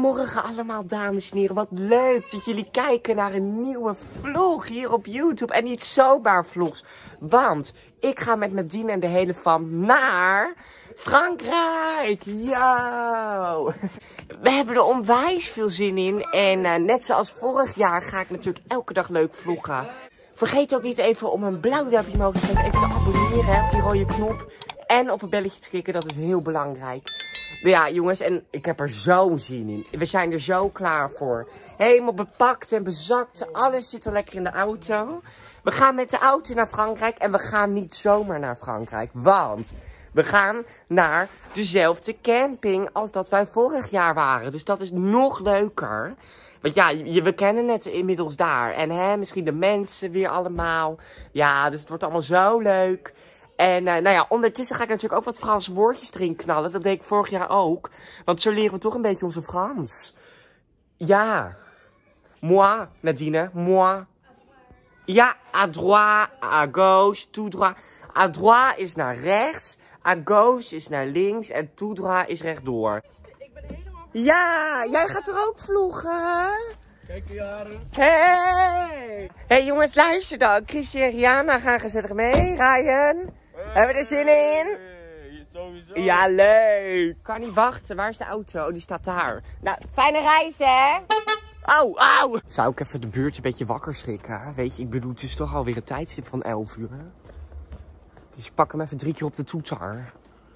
Goedemorgen allemaal, dames en heren. Wat leuk dat jullie kijken naar een nieuwe vlog hier op YouTube. En niet zomaar vlogs, want ik ga met Nadine en de hele fam naar Frankrijk. Yo! We hebben er onwijs veel zin in. En net zoals vorig jaar ga ik natuurlijk elke dag leuk vloggen. Vergeet ook niet even om een blauw duimpje omhoog te geven. Even te abonneren op die rode knop. En op een belletje te klikken, dat is heel belangrijk. Ja, jongens, en ik heb er zo'n zin in. We zijn er zo klaar voor. Helemaal bepakt en bezakt. Alles zit al lekker in de auto. We gaan met de auto naar Frankrijk. En we gaan niet zomaar naar Frankrijk. Want we gaan naar dezelfde camping als dat wij vorig jaar waren. Dus dat is nog leuker. Want ja, we kennen het inmiddels daar. En misschien de mensen weer allemaal. Ja, dus het wordt allemaal zo leuk. En nou ja, ondertussen ga ik natuurlijk ook wat Franse woordjes erin knallen. Dat deed ik vorig jaar ook. Want zo leren we toch een beetje onze Frans. Ja. Moi, Nadine. Moi. Ja, à droite, à gauche, tout droit. À droite is naar rechts. À gauche is naar links. En tout droit is rechtdoor. Ik ben helemaal... Ja, jij gaat er ook vloggen. Kijk jaren. Hey! Hey jongens, luister dan. Christy en Rihanna gaan gezellig mee. Ryan. Hebben we er zin in? Sowieso. Ja, leuk. Kan niet wachten. Waar is de auto? Oh, die staat daar. Nou, fijne reis, hè? Au, au. Zou ik even de buurt een beetje wakker schrikken? Weet je, ik bedoel, het is toch alweer een tijdstip van 11 uur. Dus ik pak hem even 3 keer op de toeter.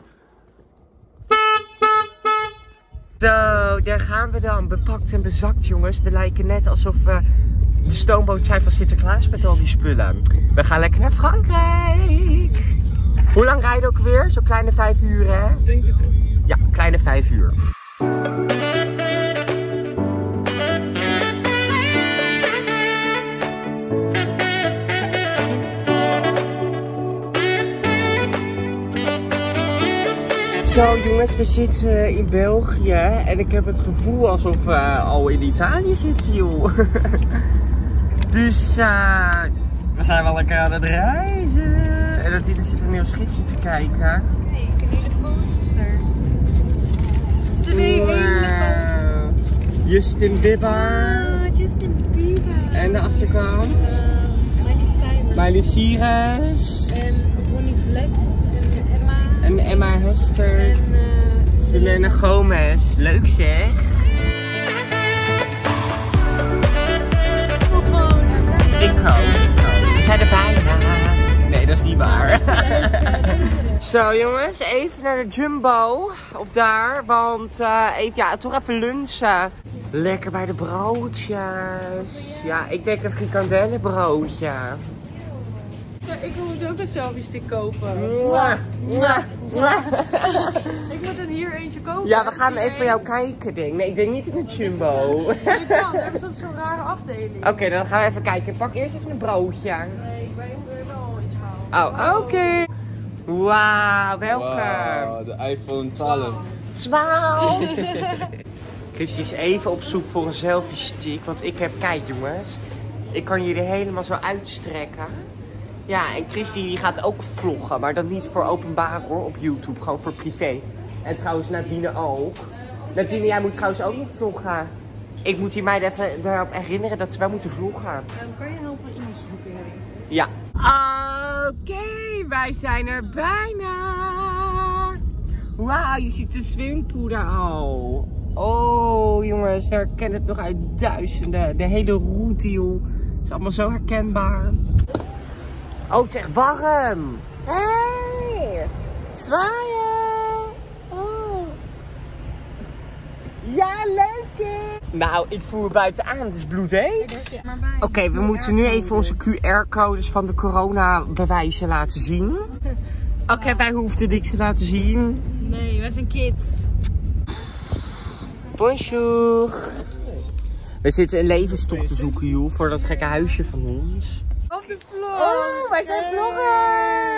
Zo, daar gaan we dan. Bepakt en bezakt, jongens. We lijken net alsof we de stoomboot zijn van Sinterklaas met al die spullen. We gaan lekker naar Frankrijk. Hoe lang rijden ook weer? Zo'n kleine 5 uur, hè? Ja, kleine 5 uur. Zo jongens, we zitten in België en ik heb het gevoel alsof we al in Italië zitten, joh. Dus we zijn wel lekker aan het reizen. En Nadine zit een nieuw schriftje te kijken. Nee, ik heb een hele poster. Het is een hele poster. Justin Bieber. Ah, Justin Bieber. En de achterkant. Miley Cyrus. En Bonnie Flex. En Emma. En Emma Hester. En Selena Gomez. Leuk zeg. Ik ook. We zijn er bijna. Nee, dat is niet waar. Zo jongens, even naar de Jumbo. Of daar, want even, ja, toch even lunchen. Lekker bij de broodjes. Ja, ik denk een frikandellenbroodje. Ja, ik moet ook een selfie stick kopen. Mwah, mwah, mwah. Ik moet er hier eentje kopen. Ja, we gaan even voor jou kijken, denk ik. Nee, ik denk niet in de Jumbo. Ja, je kan, hebben ze zo'n rare afdeling. Oké, dan gaan we even kijken. Ik pak eerst even een broodje. Nee, ik wil wel iets halen. Oh, oké. Wauw, welke? Wow, de iPhone 12. 12. Christy is even op zoek voor een selfie stick. Want ik heb, kijk jongens, ik kan jullie helemaal zo uitstrekken. Ja, en Christy die gaat ook vloggen, maar dan niet voor openbaar hoor, op YouTube, gewoon voor privé. En trouwens Nadine ook. Nadine, jij moet trouwens ook nog vloggen. Ik moet die meiden even erop herinneren dat ze wel moeten vloggen. Kan je helpen iemand zoeken? Ja. Oké, wij zijn er bijna. Wauw, je ziet de swingpoeder al. Oh jongens, we herkennen het nog uit duizenden. De hele route joh. Het is allemaal zo herkenbaar. Oh, het is echt warm. Hey, zwaaien. Oh. Ja, leuk. Nou, ik voel me buiten aan. Het is bloedheet. Oké, we moeten nu even onze QR-codes van de corona-bewijzen laten zien. Oké, wij hoefden niks te laten zien. Nee, wij zijn kids. Bonjour. We zitten een levenstocht te zoeken, joh, voor dat gekke huisje van ons. Op de vlog. Oh, wij zijn vloggers.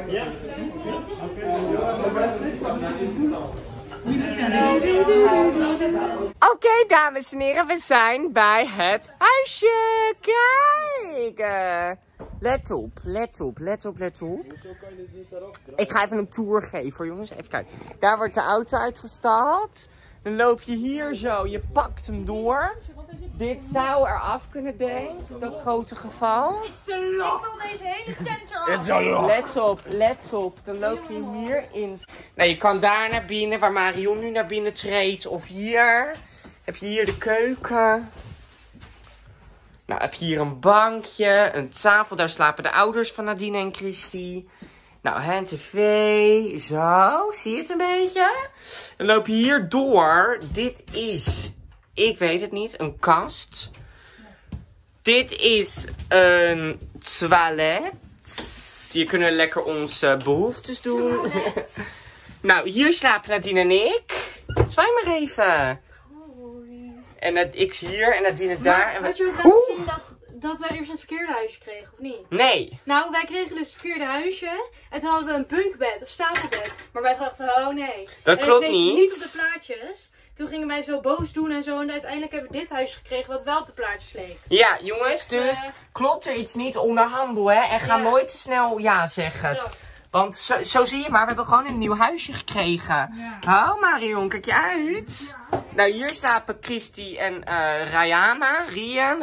Oké, dames en heren, we zijn bij het huisje. Kijk. Let op, let op, let op, let op. Ik ga even een tour geven, jongens. Even kijken. Daar wordt de auto uitgestapt. Dan loop je hier zo, je pakt hem door. Dit zou eraf kunnen, denk ik, dat grote geval. Ik wil deze hele tent eraf. Let op. Dan loop je hierin. Nou, je kan daar naar binnen, waar Marion nu naar binnen treedt. Of hier. Heb je hier de keuken. Nou, heb je hier een bankje, een tafel. Daar slapen de ouders van Nadine en Christy. Nou, een tv. Zo, zie je het een beetje? Dan loop je hier door. Dit is, ik weet het niet, een kast. Dit is een toilet. Hier kunnen we lekker onze behoeftes doen. Nou, hier slapen Nadine en ik. Zwaai maar even. En ik hier en Nadine daar. Maar, had je ook laten zien dat wij eerst het verkeerde huisje kregen, of niet? Nee. Nou, wij kregen dus het verkeerde huisje. En toen hadden we een bunkbed, een stapelbed. Maar wij dachten, oh nee. Dat klopt niet. niet Op de plaatjes. Toen gingen wij zo boos doen en zo. En uiteindelijk hebben we dit huis gekregen wat wel op de plaatjes leek. Ja, jongens, dus klopt er iets niet, onderhandel, hè. En ga nooit te snel ja zeggen. Ja. Want zo zie je maar, we hebben gewoon een nieuw huisje gekregen. Ja. Oh, Marion, kijk je uit. Ja. Nou, hier slapen Christy en Ryan.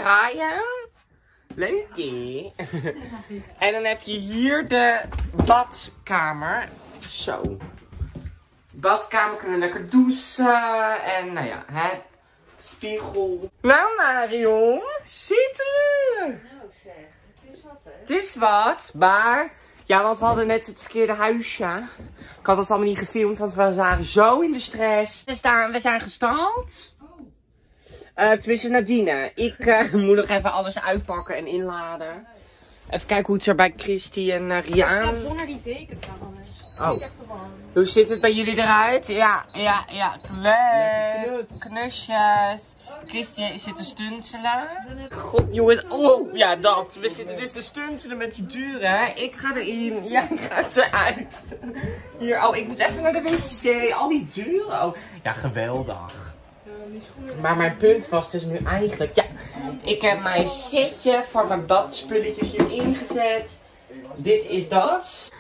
Leukie. En dan heb je hier de badkamer. Zo. Badkamer kunnen we lekker douchen. En nou ja, hè. Spiegel. Nou, Marion, zitten we. Nou zeg, het is wat hè. Het is wat, maar... Ja, want we hadden net het verkeerde huisje. Ik had het allemaal niet gefilmd, want we waren zo in de stress. We zijn gestald. Tenminste, Nadine. Ik moet nog even alles uitpakken en inladen. Even kijken hoe het er bij Christy en Ik Riaan. slaap zonder die deken trouwens. Oh. Hoe ziet het bij jullie eruit? Ja. Leuk. Knusjes. Christy zit te stuntelen. God, jongens. Oh, ja, dat. We zitten dus te stuntelen met die deuren. Ik ga erin. Jij gaat eruit. Hier, oh, ik moet even naar de wc. Al die deuren. Oh, ja, geweldig. Maar mijn punt was dus nu eigenlijk... Ja, ik heb mijn setje voor mijn badspulletjes hierin gezet. Dit is dat.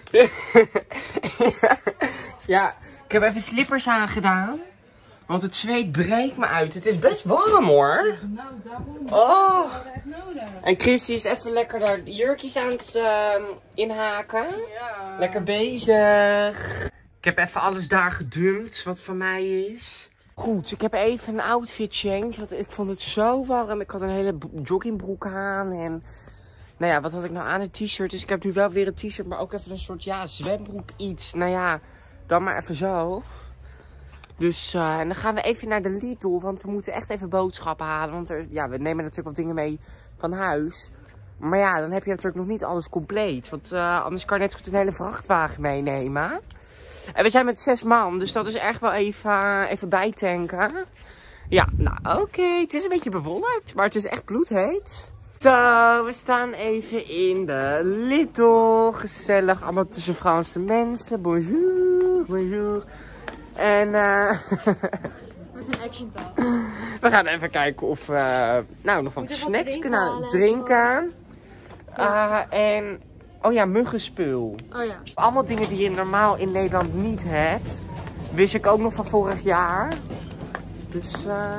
Ja, ik heb even slippers aangedaan. Want het zweet breekt me uit. Het is best warm hoor. Nou, daarom. Oh. Echt nodig. En Christy is even lekker daar jurkjes aan het inhaken. Ja. Lekker bezig. Ik heb even alles daar gedumpt wat van mij is. Goed, ik heb even een outfit change. Want ik vond het zo warm. Ik had een hele joggingbroek aan. En nou ja, wat had ik nou aan? Een t-shirt. Dus ik heb nu wel weer een t-shirt. Maar ook even een soort zwembroek iets. Nou ja, dan maar even zo. Dus en dan gaan we even naar de Lidl, want we moeten echt even boodschappen halen. Want we nemen natuurlijk wat dingen mee van huis. Maar ja, dan heb je natuurlijk nog niet alles compleet. Want anders kan je net goed een hele vrachtwagen meenemen. En we zijn met 6 man, dus dat is echt wel even bijtanken. Ja, nou oké. Het is een beetje bewolkt, maar het is echt bloedheet. Zo, we staan even in de Lidl. Gezellig, allemaal tussen Franse mensen. Bonjour, bonjour. En Wat een action talk. we gaan even kijken of we nog wat snacks kunnen drinken. En, oh ja, muggenspul. Oh ja. Allemaal dingen die je normaal in Nederland niet hebt. Wist ik ook nog van vorig jaar. Dus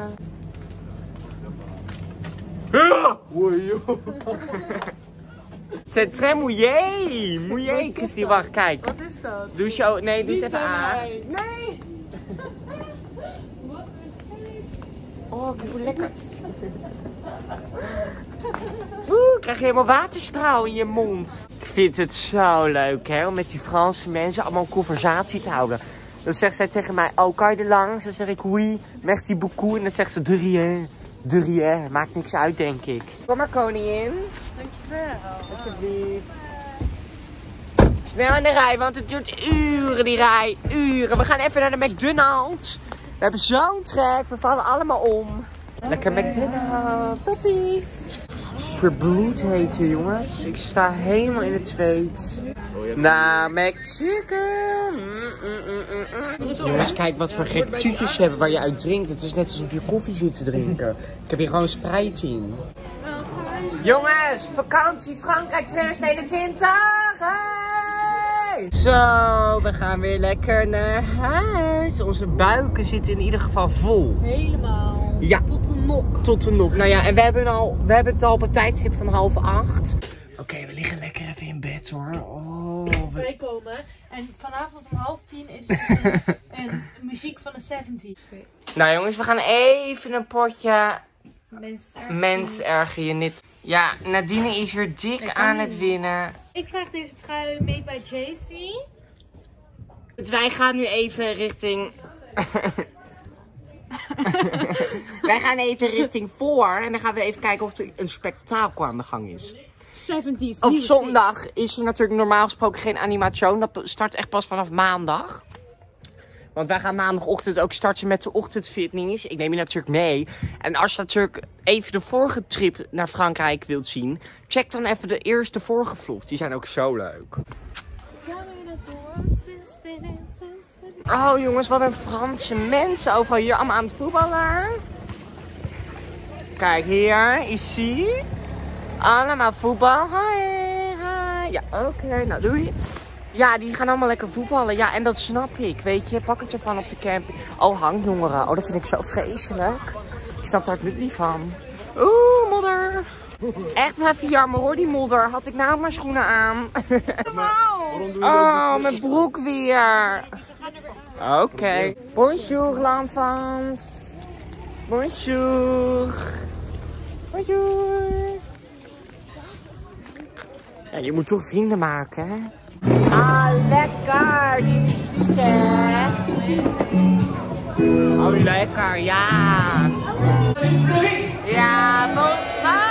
C'est très mouillé. Mouillé, Christy. Wacht, kijk. Wat is dat? Douche, oh, nee, doe eens even aan. Nee. Oh, ik voel lekker. Krijg je helemaal waterstraal in je mond. Ik vind het zo leuk, hè, om met die Franse mensen allemaal een conversatie te houden. Dan zegt zij tegen mij, oh, kan je er langs? Dan zeg ik, oui, merci beaucoup. En dan zegt ze, de rien. De rien. Maakt niks uit, denk ik. Kom maar, koningin. Dankjewel. Alsjeblieft. Snel in de rij, want het duurt uren, die rij. Uren. We gaan even naar de McDonald's. We hebben zo'n trek. We vallen allemaal om. Lekker McDonald's. Toppie. Het is verbloedheet hier, jongens. Ik sta helemaal in het zweet. Nou, McChicken. Jongens, kijk wat voor gekke tuutjes ze hebben waar je uit drinkt. Het is net alsof je koffie zit te drinken. Ik heb hier gewoon Sprite in. Jongens, vakantie Frankrijk 2021. Hey! Zo, we gaan weer lekker naar huis. Onze buiken zitten in ieder geval vol. Helemaal. Ja. Tot de nok. Tot de nok. Nou ja, en we hebben het al op een tijdstip van 7:30. Oké, we liggen lekker even in bed hoor. Oh, Wij komen. En vanavond om 9:30 is het een muziek van de 70's. Nou jongens, we gaan even een potje Mens erger je niet. Ja, Nadine is weer dik aan het winnen. Ik krijg deze trui made by JC. Dus wij gaan nu even richting... wij gaan even richting voor. En dan gaan we even kijken of er een spektakel aan de gang is. 70's. Op zondag is er natuurlijk normaal gesproken geen animation. Dat start echt pas vanaf maandag. Want wij gaan maandagochtend ook starten met de ochtendfitness. Ik neem je natuurlijk mee. En als je natuurlijk even de vorige trip naar Frankrijk wilt zien, check dan even de eerste vorige vlogs. Die zijn ook zo leuk. Oh jongens, wat een Franse mensen overal hier allemaal aan het voetballen. Kijk hier, ici. Allemaal voetbal. Hi, hi. Ja, oké, nou doei. Ja, die gaan allemaal lekker voetballen. Ja, en dat snap ik, weet je. Pak het ervan op de camping. Oh, hangjongeren. Oh, dat vind ik zo vreselijk. Ik snap daar het nut niet van. Oeh, modder. Echt even jammer hoor, die modder. Had ik nou maar schoenen aan. Oh, mijn broek weer. Oké. Bonjour, l'enfant. Bonjour. Bonjour. Ja, je moet toch vrienden maken, hè? Ah, lekker, die muziek, hè? Oh, lekker, ja. Ja, bonsoir.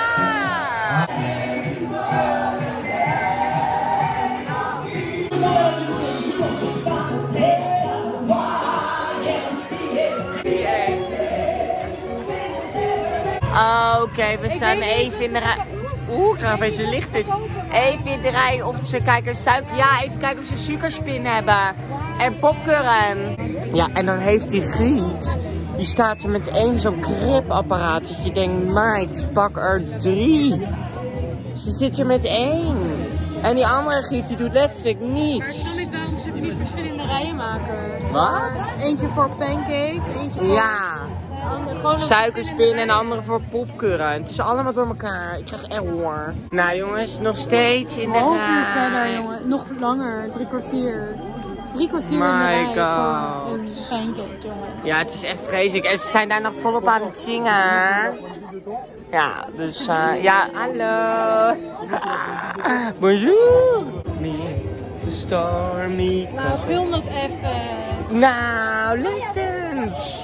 Oké, we staan even in de rij. Oeh, ik ga bij zijn licht is. Even in de rij of ze kijken suiker. Ja, even kijken of ze suikerspin hebben. En popcorn. Ja, en dan heeft die Griet. Die staat er met één zo'n kripapparaat. Dat je denkt, meid, pak er 3. Ze zit er met 1. En die andere Griet die doet letterlijk niets. Maar ik snap niet waarom ze niet verschillende rijen maken. Wat? Eentje voor pancakes, eentje voor... Ja. Suikerspin en andere voor popcorn. Het is allemaal door elkaar. Ik krijg error. Nou jongens, nog steeds in de rij. Een half uur verder, jongen. Nog langer. 3 kwartier. 3 kwartier in de rij voor een pancake, jongens. Ja, het is echt vreselijk. En ze zijn daar nog volop aan het zingen. Ja, dus ja, hallo. Bonjour. The stormy. Nou, film ook even. Nou, let's dance.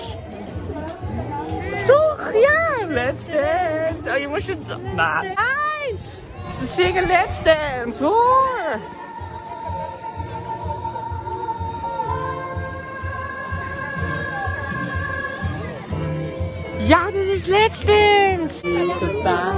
Toch? Ja, let's dance. Oh, je moest het... Nou, eind. Ze zingen let's dance, hoor. Ja, dit is let's dance. Niet te staan.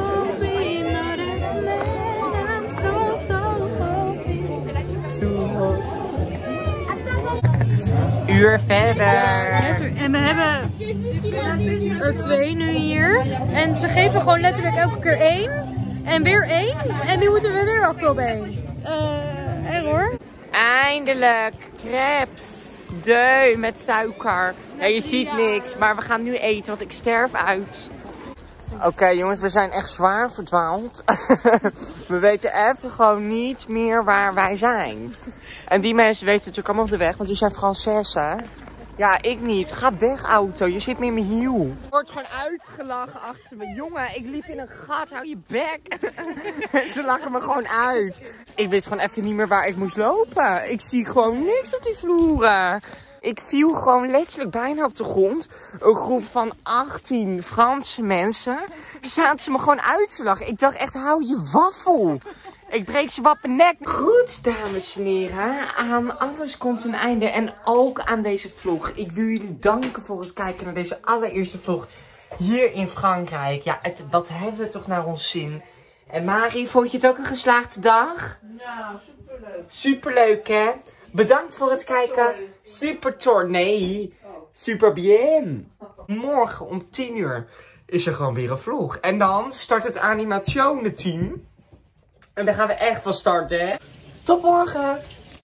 Uur verder. En we hebben er 2 nu hier. En ze geven gewoon letterlijk elke keer 1. En weer 1. En nu moeten we weer wachten op 1. Error. Eindelijk. Crepes. Deu met suiker. Ja, je ziet niks. Maar we gaan nu eten, want ik sterf uit. Oké, jongens, we zijn echt zwaar verdwaald. We weten even gewoon niet meer waar wij zijn. En die mensen weten natuurlijk allemaal op de weg, want die zijn Fransessen. Ja, ik niet. Ga weg, auto. Je zit meer in mijn hiel. Je wordt gewoon uitgelachen achter me. Jongen, ik liep in een gat. Hou je bek. Ze lachen me gewoon uit. Ik wist gewoon even niet meer waar ik moest lopen. Ik zie gewoon niks op die vloeren. Ik viel gewoon letterlijk bijna op de grond. Een groep van 18 Franse mensen. Zaten ze me gewoon uit te lachen. Ik dacht echt, hou je waffel. Ik breek ze wappen nek. Goed, dames en heren. Aan alles komt een einde. En ook aan deze vlog. Ik wil jullie danken voor het kijken naar deze allereerste vlog hier in Frankrijk. Ja, wat hebben we toch naar ons zin. En Marie, vond je het ook een geslaagde dag? Ja, superleuk. Superleuk, hè? Bedankt voor het kijken. Super tour. Nee, super bien. Morgen om 10 uur is er gewoon weer een vlog. En dan start het animationenteam. En daar gaan we echt van starten, hè? Tot morgen!